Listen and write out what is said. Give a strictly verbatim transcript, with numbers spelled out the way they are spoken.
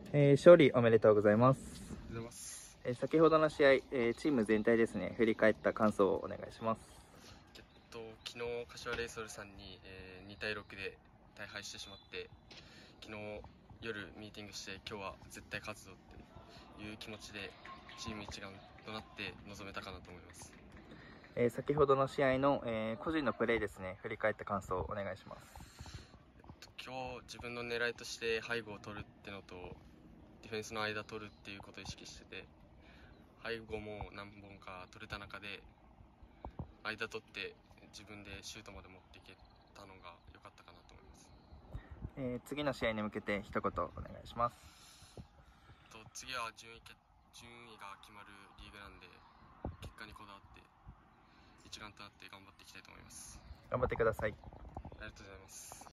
えー勝利おめでとうございます。 ありがとうございます。 えー先ほどの試合、えーチーム全体ですね、振り返った感想をお願いします。 えっと、昨日、柏レイソルさんに、えーにたいろくで大敗してしまって、昨日夜ミーティングして、今日は絶対勝つぞっていう気持ちで、チーム一丸となって臨めたかなと思います。 えー先ほどの試合の、えー個人のプレーですね、振り返った感想をお願いします。 今日、自分の狙いとして背後を取るってのと、ディフェンスの間取るっていうことを意識してて、背後も何本か取れた中で、間取って自分でシュートまで持っていけたのが良かったかなと思います。 えー次の試合に向けて一言お願いします。 と次は順位け順位が決まるリーグなんで、結果にこだわって一丸となって頑張っていきたいと思います。 頑張ってください。 ありがとうございます。